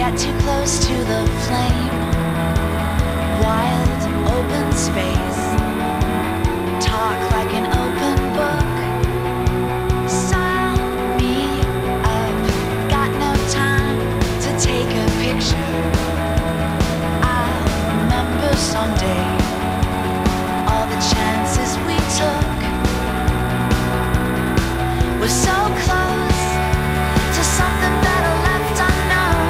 get too close to the flame. Wild, open space. Talk like an open book. Sign me up. Got no time to take a picture. I'll remember someday all the chances we took. We're so close to something better left unknown.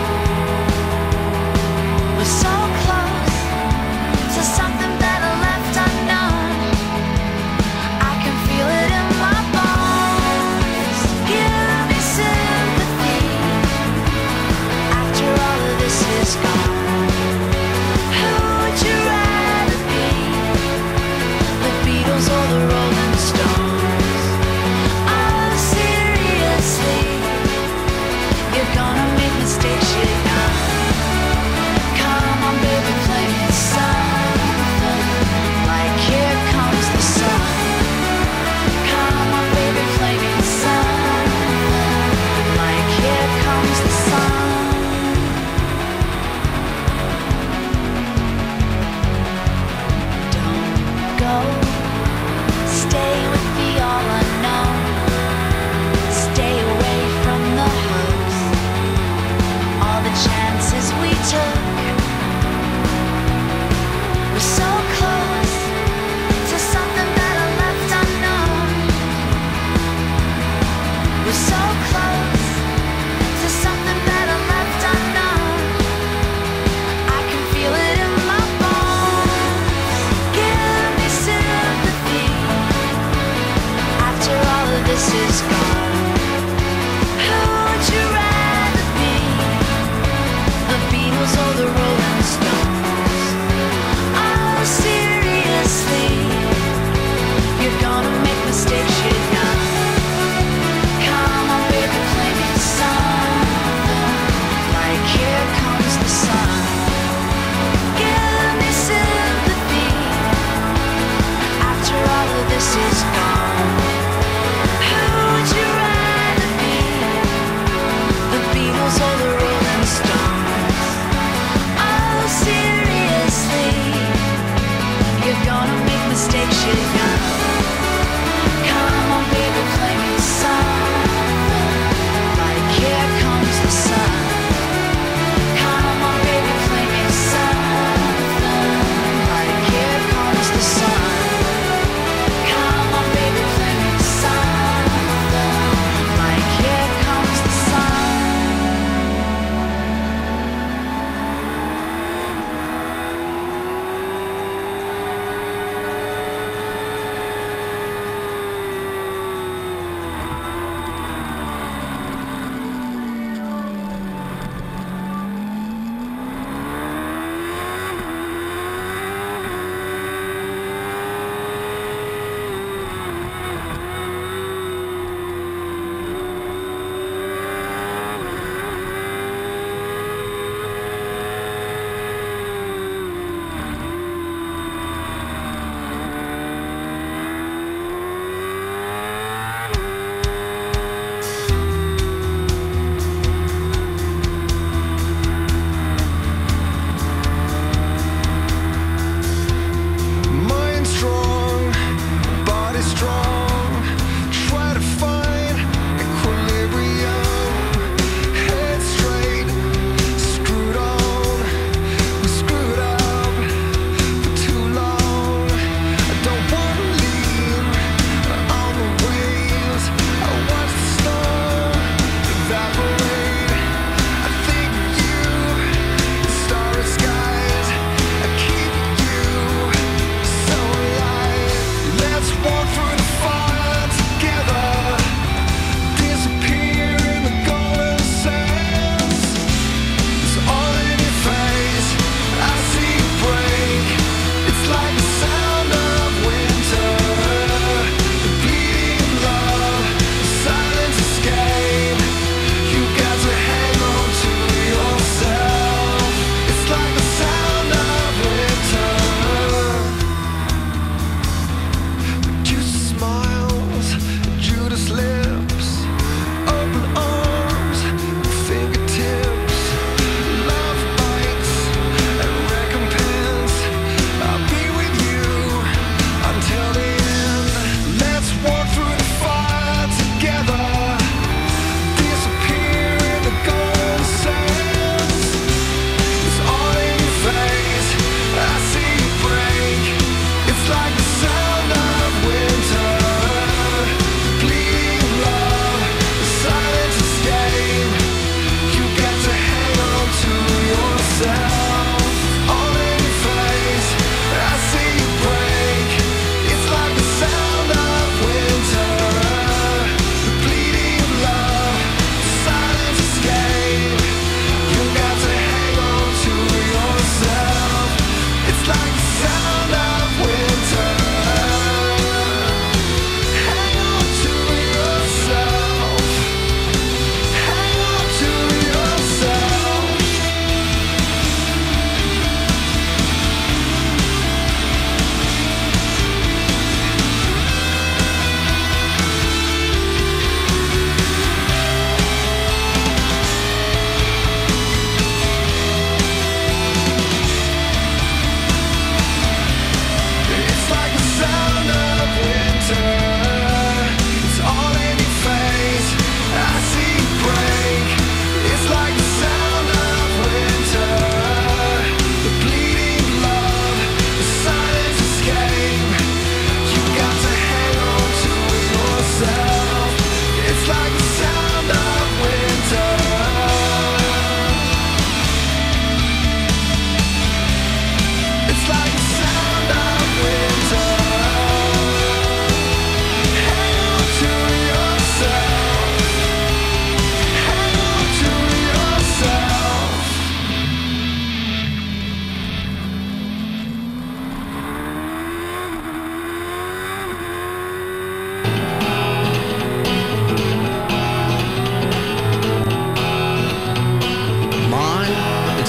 We're so close to something better left unknown. I can feel it in my bones. Give me sympathy after all of this is gone. Who would you rather be? The Beatles or the Rolling Stones? Oh, seriously, you're gonna make mistakes, you know. Come on, baby, play me something like Here Comes the Sun. Come on, baby, play me something like Here Comes the Sun. Don't go, stay with the all unknown. Stay away from the hopes, all the chances we took. We're so close to something better left unknown. We're so close to something better left unknown. I can feel it in my bones. Give me sympathy after all of this is gone. Who would you rather be? The Beatles or the Rolling Stones? Oh, seriously, you're gonna make mistakes, you know. Come on, baby, play me something like Here Comes the Sun. Give me sympathy after all of this is gone. Who would you rather be? The Beatles or the Rolling Stones? Oh, seriously, you're gonna make mistakes, you know. Come on, baby, play me something like Here Comes the Sun. Come on, baby, play me something like Here Comes the Sun. Come on, baby, play me something like Here Comes the Sun.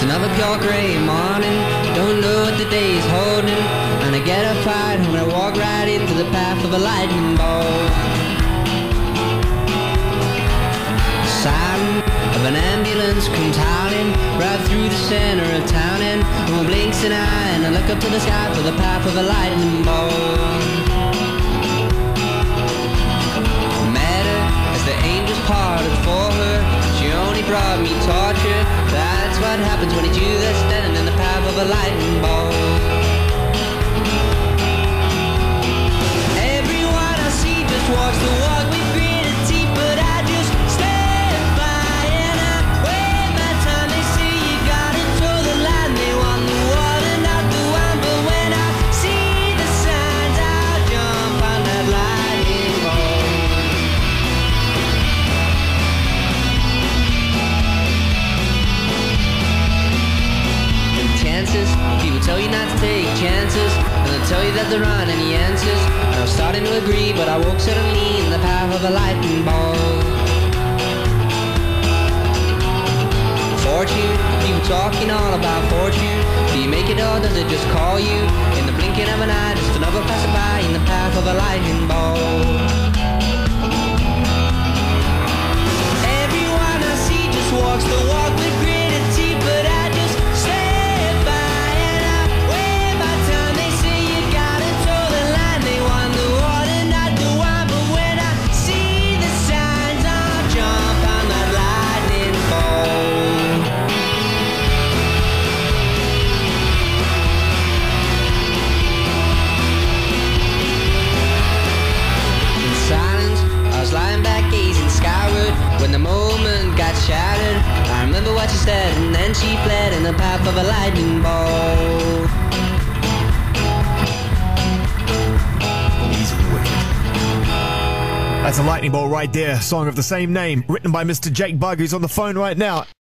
It's another pure grey morning, don't know what the day is holding, and I get up right when I walk right into the path of a lightning bolt. Siren of an ambulance comes howling right through the center of town, and one blinks an eye and I look up to the sky for the path of a lightning bolt. Met her as the angels parted for her, she only brought me torture. That's what happens when it's you that's standing in the path of a lightning bolt. Everyone I see just walks the walk with gritted teeth, but I just stand by and I wait my time. They say you gotta toe the line, they want the water, not the wine, but when I see the signs, I'll jump on that lightning bolt. Chances, people tell you not to take chances, and they'll tell you that there aren't any answers. And I'm starting to agree, but I walk suddenly in the path of a lightning bolt. Fortune, people talking all about fortune. Do you make it or does it just call you? In the blinking of an eye, just another passerby in the path of a lightning bolt. Everyone I see just walks the walk with gritted teeth, but I just stand by and I wait my time. They say you gotta toe the line, they want the water, not the wine, but when I see the signs, I'll jump on that lightning bolt. In silence, I was lying back gazing skyward when the moment got shattered. I remember what she said, and then she fled in the path of a lightning bolt. He's wicked. That's a lightning bolt right there. Song of the same name, written by Mr. Jake Bug, who's on the phone right now.